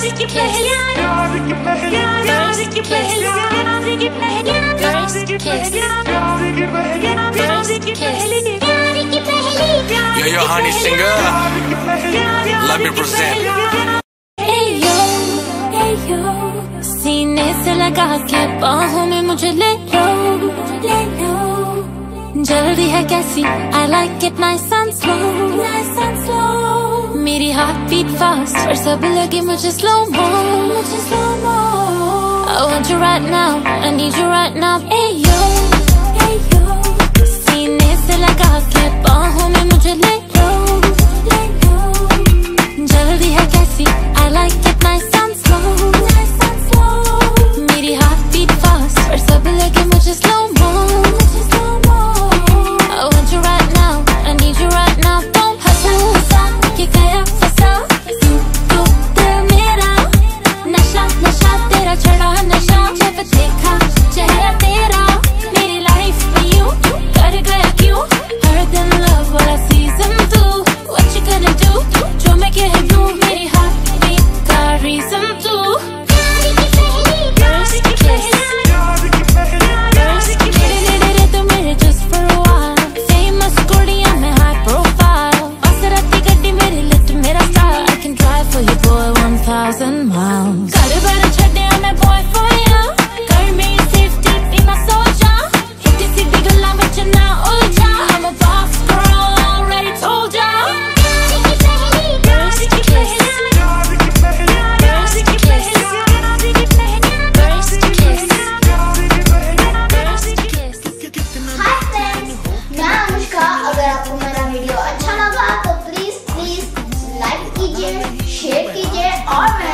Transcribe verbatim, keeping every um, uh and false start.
Yo, yo, honey singer, let me present. Hey yo, hey yo, सीने से लगा के बाहों में मुझे ले लो, ले लो। जल्दी है कैसी, I like it nice and slow, nice and slow। मेरी heart beat fast, और सब लगे मुझे slow mo, मुझे slow mo। I want you right now, I need you right now। Hey yo, hey yo, सीने से लगा के बाहों में मुझे ले लो, ले लो। जल्दी है कैसी, I like it nice and slow, nice and slow। मेरी heart beat fast, और सब लगे मुझे slow mo, मुझे slow mo। I want you right now, I need you right now। Don't hustle, hustle, ये गया फंसा, तू तू दिल मेरा, नशा नशा तेरा चढ़ा नशा। जब देखा चेहरा तेरा, मेरी life में यूं कर गया क्यों? हर दिन love वाला season two। What you gonna do? जो मैं कह दूं, मेरी heart beat का reason two। First kiss, first kiss, तेरे तो मेरे just for a while। Famous कुड़ियां मैं high profile, Maserati गड्डी मेरी lit मेरा style। I can drive for you boy one thousand miles। घर बार छड्डिया मैं boy for ya, कर मेरी safety भी मैं सोचा। हिट सीधी गल्लां विच ना उलझा, I'm a boss girl already told ya। First kiss, first kiss, first kiss, first kiss। Hi friends, मैं अनुष्का। अगर आपको मेरा वीडियो अच्छा लगा तो प्लीज प्लीज लाइक कीजिए, शेयर कीजिए और